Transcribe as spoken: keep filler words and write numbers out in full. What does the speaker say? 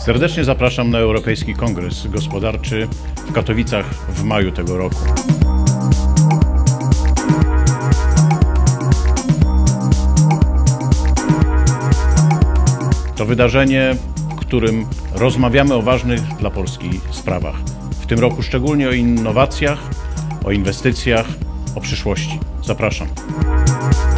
Serdecznie zapraszam na Europejski Kongres Gospodarczy w Katowicach w maju tego roku. To wydarzenie, w którym rozmawiamy o ważnych dla Polski sprawach. W tym roku szczególnie o innowacjach, o inwestycjach, o przyszłości. Zapraszam.